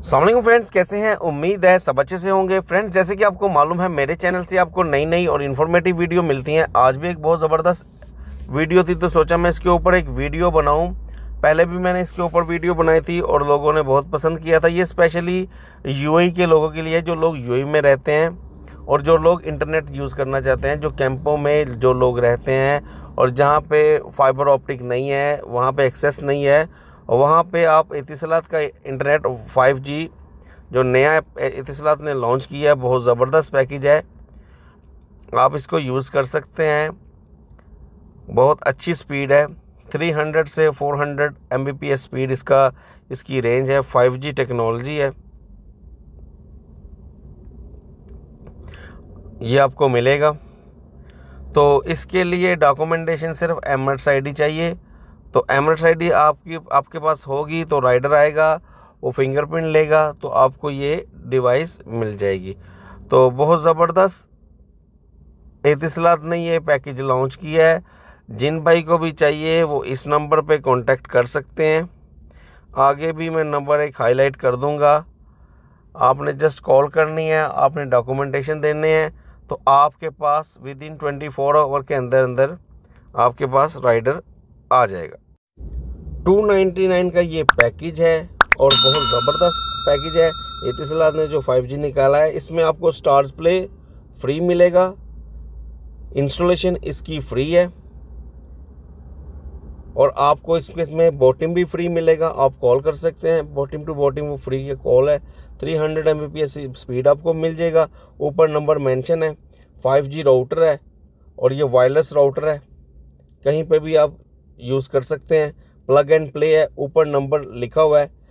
अस्सलाम फ्रेंड्स, कैसे हैं? उम्मीद है सब अच्छे से होंगे। फ्रेंड्स, जैसे कि आपको मालूम है मेरे चैनल से आपको नई नई और इन्फॉर्मेटिव वीडियो मिलती हैं। आज भी एक बहुत ज़बरदस्त वीडियो थी तो सोचा मैं इसके ऊपर एक वीडियो बनाऊं। पहले भी मैंने इसके ऊपर वीडियो बनाई थी और लोगों ने बहुत पसंद किया था। ये स्पेशली यूएई के लोगों के लिए, जो लोग यूएई में रहते हैं और जो लोग इंटरनेट यूज़ करना चाहते हैं, जो कैंपों में जो लोग रहते हैं और जहाँ पे फाइबर ऑप्टिक नहीं है, वहाँ पे एक्सेस नहीं है, और वहाँ पे आप इतिसलात का इंटरनेट 5G जो नया इतिसलात ने लॉन्च किया है, बहुत ज़बरदस्त पैकेज है, आप इसको यूज़ कर सकते हैं। बहुत अच्छी स्पीड है, 300 से 400 Mbps स्पीड इसकी रेंज है। 5G टेक्नोलॉजी है, ये आपको मिलेगा। तो इसके लिए डॉक्यूमेंटेशन सिर्फ एमरेट्स ID चाहिए। तो एमरेट्स ID आपके पास होगी तो राइडर आएगा, वो फिंगरप्रिंट लेगा तो आपको ये डिवाइस मिल जाएगी। तो बहुत ज़बरदस्त इतिसलात ने ये पैकेज लॉन्च किया है। जिन भाई को भी चाहिए वो इस नंबर पे कांटेक्ट कर सकते हैं। आगे भी मैं नंबर एक हाईलाइट कर दूंगा, आपने जस्ट कॉल करनी है, आपने डॉक्यूमेंटेशन देने हैं, तो आपके पास विद इन 24 आवर के अंदर अंदर आपके पास राइडर आ जाएगा। 299 का ये पैकेज है और बहुत ज़बरदस्त पैकेज है। इतिसलात ने जो 5G निकाला है, इसमें आपको स्टार्स प्ले फ्री मिलेगा, इंस्टॉलेशन इसकी फ्री है और आपको इसमें बॉटिम भी फ्री मिलेगा। आप कॉल कर सकते हैं, बॉटिम टू बॉटिम वो फ्री की कॉल है। 300 Mbps स्पीड आपको मिल जाएगा। ऊपर नंबर मेंशन है, 5G राउटर है और ये वायरलेस राउटर है, कहीं पे भी आप यूज़ कर सकते हैं। प्लग एंड प्ले है, ऊपर नंबर लिखा हुआ है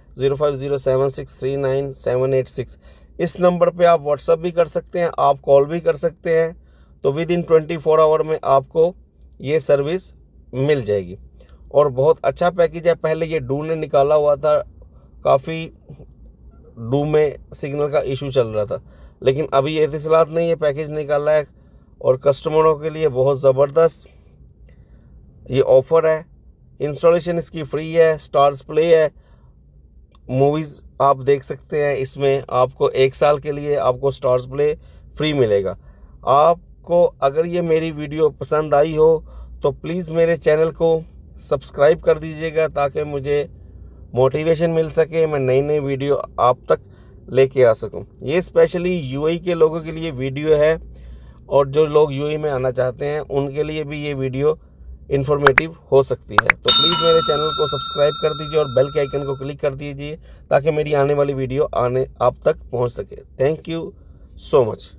0507639786। इस नंबर पे आप व्हाट्सअप भी कर सकते हैं, आप कॉल भी कर सकते हैं। तो विद इन 24 आवर में आपको ये सर्विस मिल जाएगी और बहुत अच्छा पैकेज है। पहले ये डू ने निकाला हुआ था, काफ़ी डू में सिग्नल का इशू चल रहा था, लेकिन अभी इतिसलात ने ये पैकेज निकाला है और कस्टमरों के लिए बहुत ज़बरदस्त ये ऑफ़र है। इंस्टॉलेशन इसकी फ्री है, स्टार्स प्ले है, मूवीज़ आप देख सकते हैं इसमें। आपको 1 साल के लिए आपको स्टार्स प्ले फ्री मिलेगा। आपको अगर ये मेरी वीडियो पसंद आई हो तो प्लीज़ मेरे चैनल को सब्सक्राइब कर दीजिएगा, ताकि मुझे मोटिवेशन मिल सके, मैं नई नई वीडियो आप तक लेके आ सकूं। ये स्पेशली यूएई के लोगों के लिए वीडियो है और जो लोग यूएई में आना चाहते हैं उनके लिए भी ये वीडियो इन्फॉर्मेटिव हो सकती है। तो प्लीज़ मेरे चैनल को सब्सक्राइब कर दीजिए और बेल के आइकन को क्लिक कर दीजिए, ताकि मेरी आने वाली वीडियो आप तक पहुंच सके। Thank you so much.